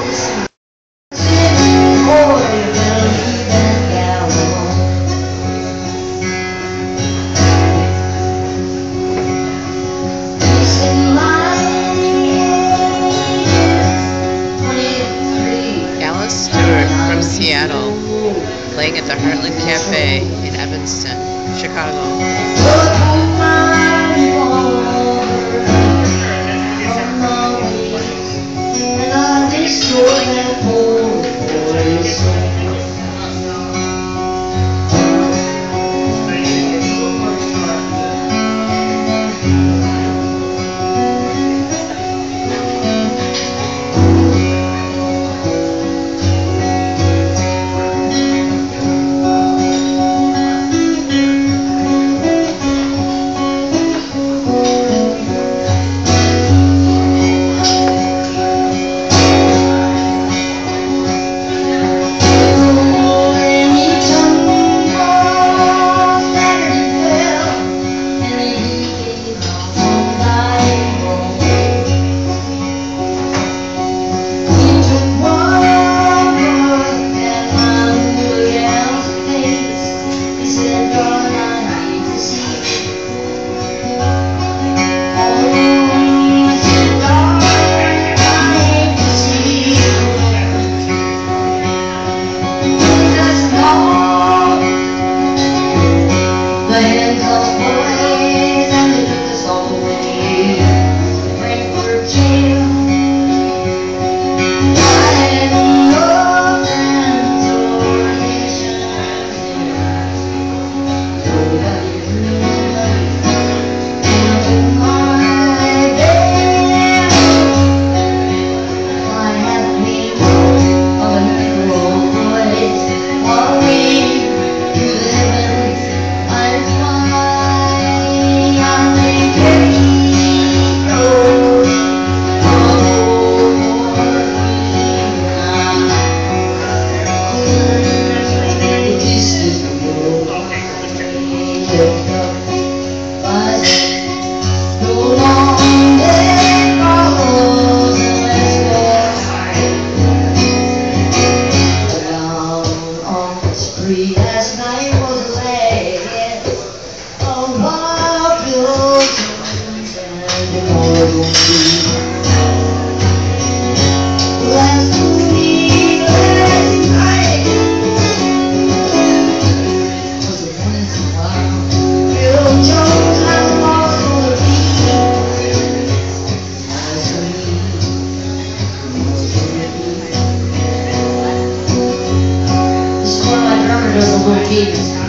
Stuart from Seattle, playing at the Heartland Cafe in Evanston, Chicago. Last night was late. Oh, what feels and tomorrow last week, last night was a once in a while. Bill Jones has lost all the beat. As for me, this is one of my drummer does a little beat.